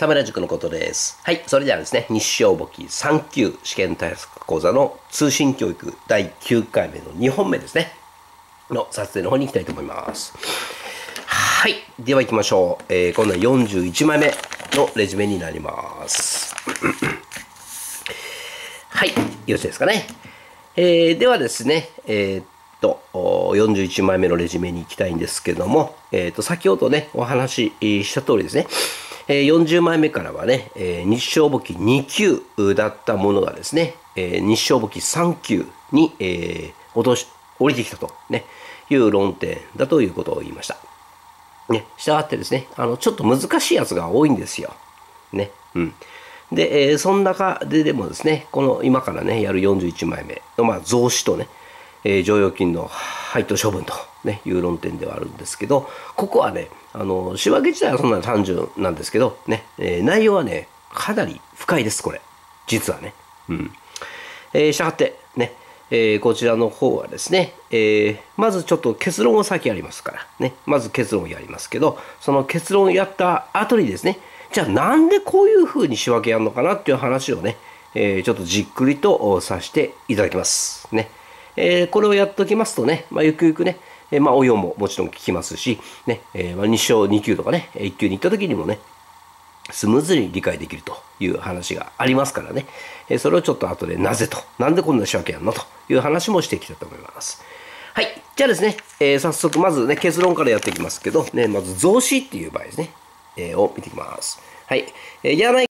サムライ塾のことです。はい。それではですね、日商簿記3級試験対策講座の通信教育第9回目の2本目ですね。の撮影の方に行きたいと思います。はい。では行きましょう。今度は41枚目のレジュメになります。はい。よろしいですかね。ではですね、41枚目のレジュメに行きたいんですけども、先ほどね、お話しした通りですね、40枚目からはね、日商簿記2級だったものがですね、日商簿記3級に、降りてきたと、ね、いう論点だということを言いました。ね、したがってですね、ちょっと難しいやつが多いんですよ。ね。うん。で、その中でもですね、この今からね、やる41枚目の、増資とね、剰余金の配当処分と、ね、いう論点ではあるんですけど、ここはね、仕分け自体はそんなに単純なんですけど、ね、内容はね、かなり深いです、これ。実はね。うん。したがって、ね、こちらの方はですね、まずちょっと結論を先やりますから、ね、まず結論をやりますけど、その結論をやった後にですね、じゃあなんでこういうふうに仕分けやるのかなっていう話をね、ちょっとじっくりとさせていただきます。ね。これをやっておきますとね、ゆくゆくね、応用ももちろん聞きますし、ね、2小2級とかね、1級に行った時にもね、スムーズに理解できるという話がありますからね、それをちょっと後でなぜと、なんでこんな仕分けやんのという話もしていきたいと思います。はい。じゃあですね、早速まずね、結論からやっていきますけど、ね、まず増資っていう場合ですね、を見ていきます。はい。やらない